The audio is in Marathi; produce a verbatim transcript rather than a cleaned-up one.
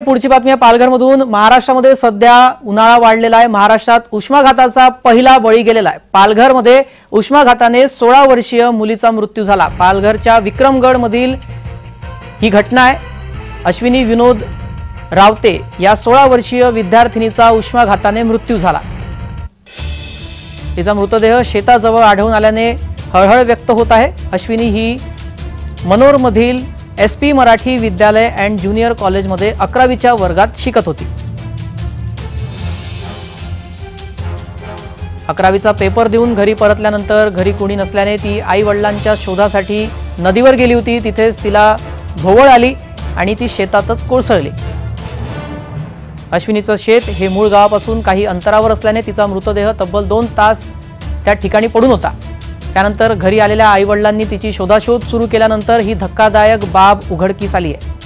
पुढची बातमी आहे पालघरमधून। महाराष्ट्रामध्ये सध्या उन्हाळा वाढलेला आहे। महाराष्ट्रात उष्माघाताचा पहिला बळी गेलेला आहे। पालघरमध्ये उष्माघाताने सोळा वर्षीय मुलीचा मृत्यू झाला। पालघरच्या विक्रमगड मधील ही घटना आहे। अश्विनी विनोद रावते या सोळा वर्षीय विद्यार्थिनीचा उष्माघाताने मृत्यू झाला। तिचा मृतदेह शेताजवळ आढळून आल्याने हळहळ व्यक्त होत आहे। अश्विनी ही मनोर मधील एसपी मराठी विद्यालय अँड ज्युनियर कॉलेजमध्ये अकरावीच्या वर्गात शिकत होती। अकरावीचा पेपर देऊन घरी परतल्यानंतर घरी कोणी नसल्याने ती आई वडिलांच्या शोधासाठी नदीवर गेली होती। तिथेच तिला भोवळ आली आणि ती शेतातच कोसळली। अश्विनीचं शेत हे मूळ गावापासून काही अंतरावर असल्याने तिचा मृतदेह तब्बल दोन तास त्या ठिकाणी पडून होता। त्यानंतर घरी आलेल्या आई वडिलांनी तिची शोधाशोध सुरू केल्यानंतर ही धक्कादायक बाब उघडकीस आली आहे।